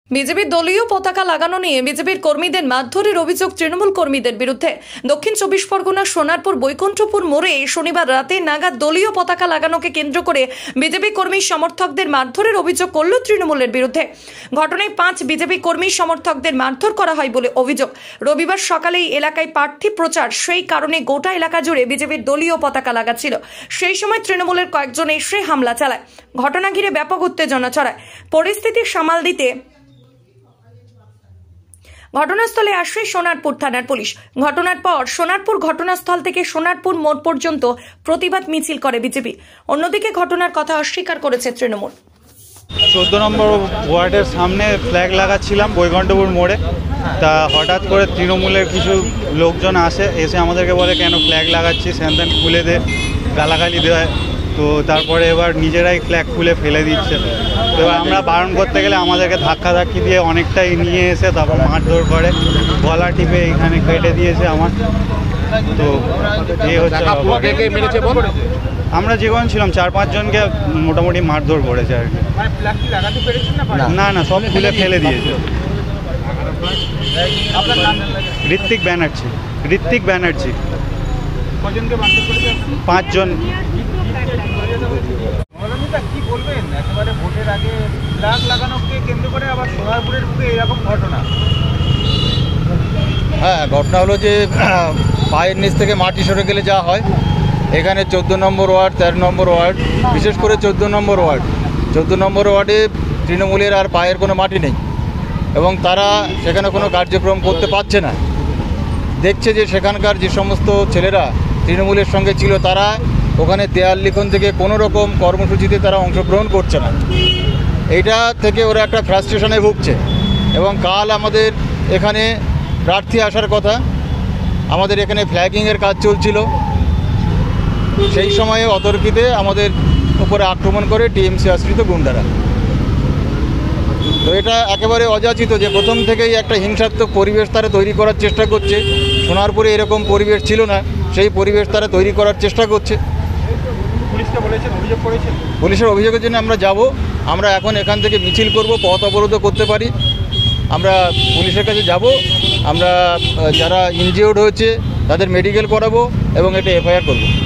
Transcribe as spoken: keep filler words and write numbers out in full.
বিজেপির দলীয় পতাকা লাগানো নিয়ে বিজেপির কর্মীদের মারধরের অভিযোগ তৃণমূল কর্মীদের বিরুদ্ধে। দক্ষিণ চব্বিশ পরগনার সোনারপুর বৈকুণ্ঠপুর মোড়ে শনিবার রাতে নাগাদ দলীয় পতাকা লাগানোকে কেন্দ্র করে বিজেপি কর্মী সমর্থকদের মারধরের অভিযোগ করল তৃণমূলের বিরুদ্ধে। ঘটনায় পাঁচ বিজেপি কর্মী সমর্থকদের মারধর করা হয় বলে অভিযোগ। রবিবার সকালেই এলাকায় প্রার্থী প্রচার, সেই কারণে গোটা এলাকা জুড়ে বিজেপির দলীয় পতাকা লাগাচ্ছিল। সেই সময় তৃণমূলের কয়েকজন এসে হামলা চালায়। ঘটনা ঘিরে ব্যাপক উত্তেজনা ছড়ায়। পরিস্থিতি সামাল দিতে ঘটনাস্থলে আসে সোনারপুর থানার পুলিশ। ঘটনার পর সোনারপুর ঘটনাস্থল থেকে সোনারপুর মোড় পর্যন্ত প্রতিবাদ মিছিল করে বিজেপি। অন্যদিকে ঘটনার কথা অস্বীকার করেছে তৃণমূল। চোদ্দ নম্বর ওয়ার্ডের সামনে ফ্ল্যাগ লাগাচ্ছিলাম বৈকুণ্ঠপুর মোড়ে। তা হঠাৎ করে তৃণমূলের কিছু লোকজন আসে, এসে আমাদেরকে বলে কেন ফ্ল্যাগ লাগাচ্ছি, স্যান্দান খুলে দে, গালাগালি দেয়। তো তারপরে এবার নিজেরাই ফ্ল্যাগ খুলে ফেলে দিচ্ছে। তো এবার আমরা বারণ করতে গেলে আমাদেরকে ধাক্কাধাক্কি দিয়ে অনেকটাই নিয়ে এসে তারপর মারধর করে, গলা টিপে এখানে কেটে দিয়েছে আমার। তো এই হচ্ছে, আমরা যেমন ছিলাম চার পাঁচজনকে মোটামুটি মারধর করেছে আর কি। না না সব খুলে ফেলে দিয়েছে। ঋত্বিক ব্যানার্জি। ঋত্বিক ব্যানার্জি পাঁচজন। কি বলবেন একেবারে ভোটের আগে ফ্ল্যাগ লাগানোকে কেন্দ্র করে আবার সোনারপুরের বুকে এরকম ঘটনা? হ্যাঁ, ঘটনা হলো যে পায়ের নিচ থেকে মাটি সরে গেলে যা হয়, এখানে চোদ্দো নম্বর ওয়ার্ড, তেরো নম্বর ওয়ার্ড, বিশেষ করে চোদ্দো নম্বর ওয়ার্ড চোদ্দো নম্বর ওয়ার্ডে তৃণমূলের আর পায়ের কোনো মাটি নেই এবং তারা সেখানে কোনো কার্যক্রম করতে পারছে না। দেখছে যে সেখানকার যে সমস্ত ছেলেরা তৃণমূলের সঙ্গে ছিল তারা ওখানে দেয়াল লিখন থেকে কোনো রকম কর্মসূচিতে তারা অংশগ্রহণ করছে না। এইটা থেকে ওরা একটা ফ্রাস্ট্রেশনে ভুগছে এবং কাল আমাদের এখানে প্রার্থী আসার কথা, আমাদের এখানে ফ্ল্যাগিংয়ের কাজ চলছিল, সেই সময়ে অতর্কিতে আমাদের উপরে আক্রমণ করে টিএমসি আশ্রিত গুন্ডারা। তো এটা একেবারে অযাচিত যে প্রথম থেকেই একটা হিংসাত্মক পরিবেশ তারা তৈরি করার চেষ্টা করছে। সোনারপুরে এরকম পরিবেশ ছিল না, সেই পরিবেশ তারা তৈরি করার চেষ্টা করছে। পুলিশের অভিযোগের জন্য আমরা যাব, আমরা এখন এখান থেকে মিছিল করব, পথ অবরোধ করতে পারি, আমরা পুলিশের কাছে যাব, আমরা যারা ইনজিওর্ড হয়েছে তাদের মেডিকেল করাবো এবং এটা এফআইআর করব।